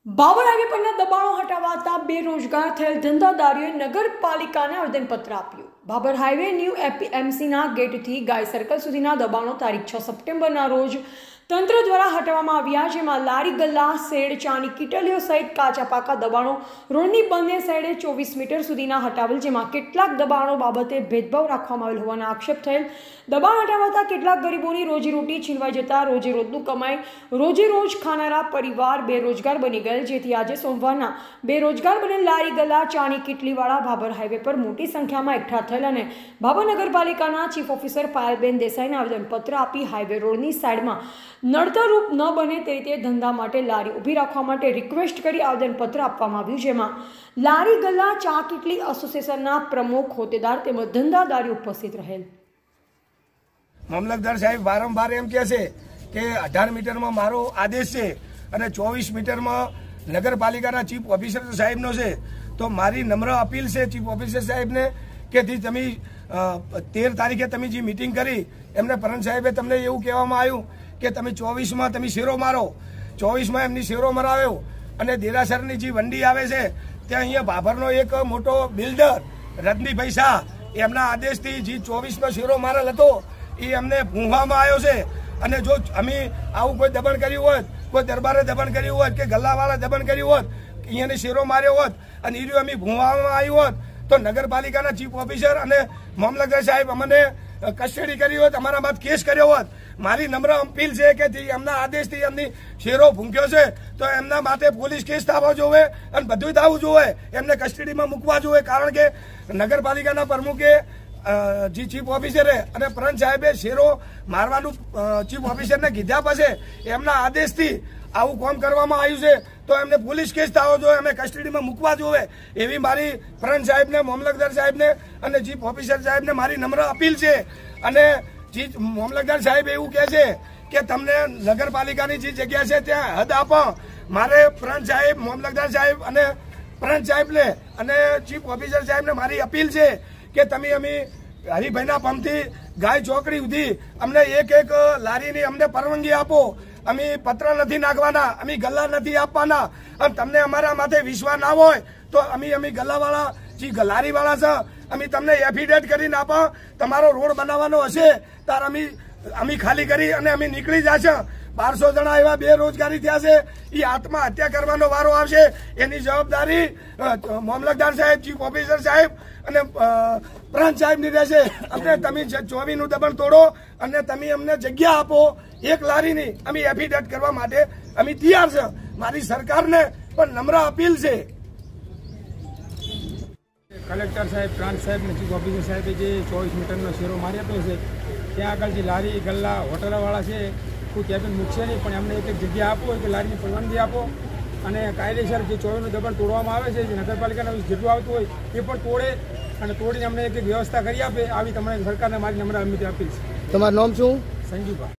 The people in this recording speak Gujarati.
બાબર હાઈવે પરના દબાણો હટાવાતા બેરોજગાર થયેલ ધંધાદારીઓએ નગરપાલિકાને આવેદનપત્ર આપ્યું। બાબર હાઈવે ન્યૂ એપીએમસીના ગેટથી ગાય સર્કલ સુધીના દબાણો તારીખ 6 સપ્ટેમ્બરના રોજ તંત્ર દ્વારા હટાવવામાં આવ્યા, જેમાં લારી ગલ્લા, શેડ, ચાની કીટલીઓ સહિત કાચા પાકા દબાણો રોડની બંને સાઈડે 24 મીટર સુધીના હટાવેલ, જેમાં કેટલાક દબાણો બાબતે ભેદભાવ રાખવામાં આવેલ હોવાના આક્ષેપ થયેલ। દબાણ હટાવતા કેટલાક ગરીબોની રોજીરોટી છીનવાઈ જતા રોજે રોજનું કમાઈ રોજે રોજ ખાનારા પરિવાર બેરોજગાર બની ગયેલ, જેથી આજે સોમવારના બેરોજગાર બનેલ લારી ગલ્લા, ચાની કીટલીવાળા બાબર હાઈવે પર મોટી સંખ્યામાં એકઠા થયેલ અને બાબર નગરપાલિકાના ચીફ ઓફિસર પાયલબેન દેસાઈને આવેદનપત્ર આપી હાઈવે રોડની સાઈડમાં નડતરરૂપ ન બને તે રીતે ધંધા માટે લારી ઊભી રાખવા માટે રિક્વેસ્ટ કરી આવેદનપત્ર આપવામાં આવ્યું, જેમાં લારી ગલ્લા, ચા કીટલી એસોસિએશનના પ્રમુખ, હોદ્દેદાર તેમજ ધંધાદારી ઉપસ્થિત રહેલ। મામલતદાર સાહેબ વારંવાર એમ કહે છે કે 18 મીટરમાં મારો આદેશ છે અને 24 મીટરમાં નગરપાલિકાના ચીફ ઓફિસર સાહેબનો છે, તો મારી નમ્ર અપીલ છે ચીફ ઓફિસર સાહેબને કે તમે 13 તારીખે તમે જે મિટિંગ કરી એમને પરમ સાહેબે તમને એવું કહેવામાં આવ્યું કે તમે 24માં તમે શેરો મારો, 24માં એમની શેરો મરાવ્યો અને દેરાસરની જે વંડી આવે છે ત્યાં અહીંયા બાબરનો એક મોટો બિલ્ડર રજનીભાઈ શાહ એમના આદેશથી જે 24માં શેરો મારેલ હતો એ અમને ભૂંવામાં આવ્યો છે। અને જો અમે આવું કોઈ દબાણ કર્યું હોત, કોઈ દરબારે દબાણ કર્યું હોત કે ગલ્લાવાળા દબાણ કર્યું હોત, અહીંયાને શેરો માર્યો હોત અને એ અમે ભૂંવામાં આવ્યું હોત તો નગરપાલિકાના ચીફ ઓફિસર અને મામલતદાર સાહેબ અમને કસ્ટડી કરી હોત, અમારા બાદ કેસ કર્યો હોત। મારી નમ્ર અપીલ છે કે એમના આદેશથી એમની શેરો ભૂંક્યો છે તો એમના માટે પોલીસ કેસ થવો જોઈએ અને બધું થવું જોઈએ, એમને કસ્ટડીમાં મૂકવા જોઈએ, કારણ કે નગરપાલિકાના પ્રમુખે જે ચીફ ઓફિસરે અને પ્રંત સાહેબે શેરો મારવાનું ચીફ ઓફિસરને કીધા પછી એમના આદેશથી આવું કામ કરવામાં આવ્યું છે તો એમને પોલીસ કેસ થવો જોઈએ, એમને કસ્ટડીમાં મૂકવા જોઈએ એવી મારી પ્રંત સાહેબને, મામલતદાર સાહેબને અને ચીફ ઓફિસર સાહેબને મારી નમ્ર અપીલ છે। અને મામલતદાર સાહેબ એવું કહે છે કે તમને નગરપાલિકાની જે જગ્યા છે ત્યાં હદ આપો। મારે પ્રંત સાહેબ, મામલતદાર સાહેબ અને પ્રંત સાહેબને અને ચીફ ઓફિસર સાહેબને મારી અપીલ છે કે તમે અમે હરિભાઈના પંપથી ગાય ચોકડી સુધી અમને એક લારીની અમને પરવાનગી આપો। અમે પત્ર નથી નાખવાના, અમે ગલ્લા નથી આપવાના અને તમને અમારા માથે વિશ્વાસ ના હોય તો અમે ગલ્લાવાળા જે લારીવાળા છે અમે તમને એફિડેટ કરીને આપો, તમારો રોડ બનાવવાનો હશે ત્યારે અમે ખાલી કરી અને અમે નીકળી જશે। 1200 જણા એવા બેરોજગારી થયા છે, એ આત્મહત્યા કરવાનો વારો આવશે, એની જવાબદારી મામલતદાર સાહેબ, ચીફ ઓફિસર સાહેબ અને પ્રાંત સાહેબની રહેશે। અમને તમે 24નું દબાણ તોડો અને તમે અમને જગ્યા આપો એક લારીની, અમે એફિડેટ કરવા માટે અમે તૈયાર છે। મારી સરકારને પણ નમ્ર અપીલ છે। કલેક્ટર સાહેબ, પ્રાંત સાહેબ અને ચીફ ઓફિસર સાહેબે જે 24 મીટરનો શેરો મારી આપ્યો છે ત્યાં આગળ જે લારી ગલ્લા હોટલવાળા છે કોઈ ત્યાં પણ મૂકશે નહીં, પણ એમને એક જગ્યા આપો, એક લારીની પરવાનગી આપો અને કાયદેસર જે 24નું દબાણ તોડવામાં આવે છે, જે નગરપાલિકાના જેટલું આવતું હોય એ પણ તોડે અને તોડીને અમને એક વ્યવસ્થા કરી આપે, આવી તમને સરકારને મારી નમ્ર વિનંતી અપીલ છે। તમારું નામ શું? સંજીવભાઈ।